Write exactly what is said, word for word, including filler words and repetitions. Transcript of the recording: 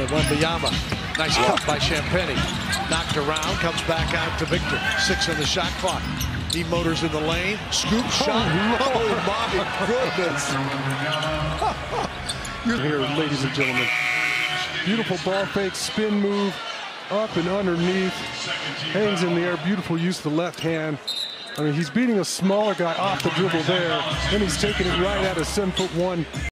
to Wembanyama. Nice cut by Champagnie. Knocked around, comes back out to Victor. Six on the shot clock. He motors in the lane. Scoop shot. Oh, my goodness. You're here, ladies and gentlemen. Beautiful ball fake, spin move, up and underneath. Hangs in the air, beautiful use of the left hand. I mean, he's beating a smaller guy off the dribble there. Then he's taking it right at a seven foot one